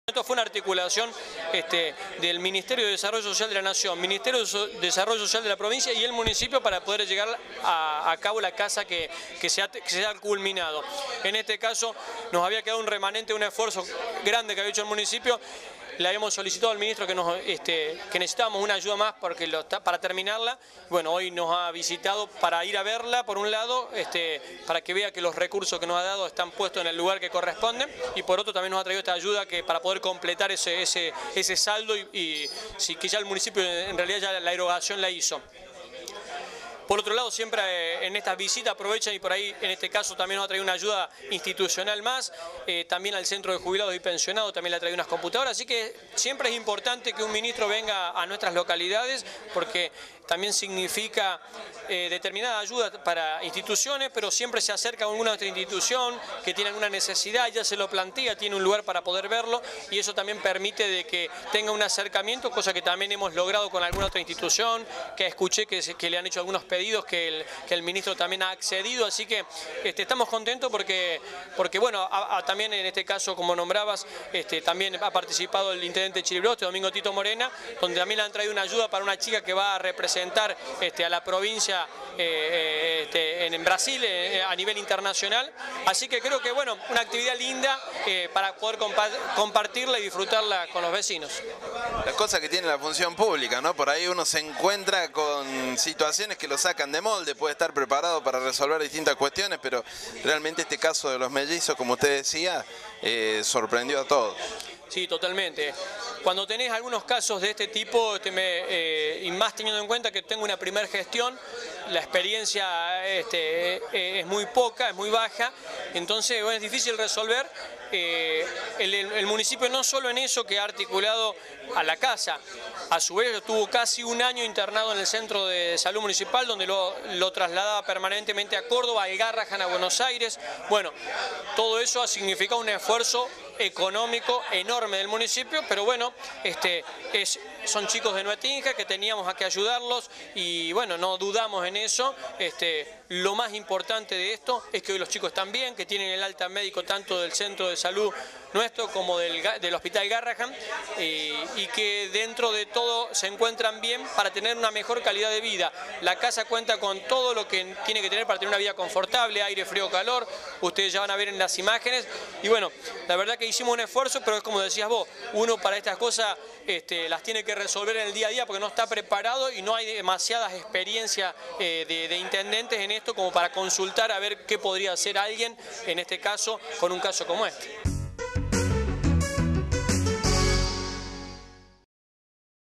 Esto fue una articulación del Ministerio de Desarrollo Social de la Nación, Ministerio de Desarrollo Social de la provincia y el municipio para poder llegar a cabo la casa que se ha culminado. En este caso nos había quedado un remanente, un esfuerzo grande que había hecho el municipio. Le habíamos solicitado al ministro que necesitábamos una ayuda más para terminarla. Bueno, hoy nos ha visitado para ir a verla, por un lado, para que vea que los recursos que nos ha dado están puestos en el lugar que corresponde, y por otro también nos ha traído esta ayuda para poder completar ese saldo y que ya el municipio en realidad ya la erogación la hizo. Por otro lado, siempre en estas visitas aprovechan y por ahí en este caso también nos ha traído una ayuda institucional más, también al centro de jubilados y pensionados también le ha traído unas computadoras, así que siempre es importante que un ministro venga a nuestras localidades porque también significa determinada ayuda para instituciones, pero siempre se acerca a alguna otra institución que tiene alguna necesidad, ya se lo plantea, tiene un lugar para poder verlo y eso también permite de que tenga un acercamiento, cosa que también hemos logrado con alguna otra institución, que escuché que le han hecho algunos pedidos que el ministro también ha accedido, así que estamos contentos porque bueno, también en este caso, como nombrabas, también ha participado el intendente Chilibroste, Domingo Tito Morena, donde también le han traído una ayuda para una chica que va a representar a la provincia en Brasil a nivel internacional, así que creo que bueno, una actividad linda para poder compartirla y disfrutarla con los vecinos. Las cosas que tiene la función pública, ¿no? Por ahí uno se encuentra con situaciones que lo sacan de molde, puede estar preparado para resolver distintas cuestiones, pero realmente este caso de los mellizos, como usted decía, sorprendió a todos. Sí, totalmente. Cuando tenés algunos casos de este tipo, y más teniendo en cuenta que tengo una primera gestión, la experiencia es muy poca, es muy baja, entonces bueno, es difícil resolver. El municipio no solo en eso que ha articulado a la casa, a su vez estuvo casi un año internado en el centro de salud municipal, donde lo trasladaba permanentemente a Córdoba, al Garrahan, a Buenos Aires. Bueno, todo eso ha significado un esfuerzo económico enorme del municipio, pero bueno, son chicos de Nuetinja que teníamos que ayudarlos y bueno, no dudamos en eso. Lo más importante de esto es que hoy los chicos están bien, que tienen el alta médico tanto del centro de salud nuestro como del hospital Garrahan y que dentro de todo se encuentran bien para tener una mejor calidad de vida. La casa cuenta con todo lo que tiene que tener para tener una vida confortable, aire, frío, calor, ustedes ya van a ver en las imágenes y bueno, la verdad que hicimos un esfuerzo, pero es como decías vos, uno para estas cosas las tiene que resolver en el día a día porque no está preparado y no hay demasiadas experiencias de intendentes en esto como para consultar a ver qué podría hacer alguien, en este caso, con un caso como este.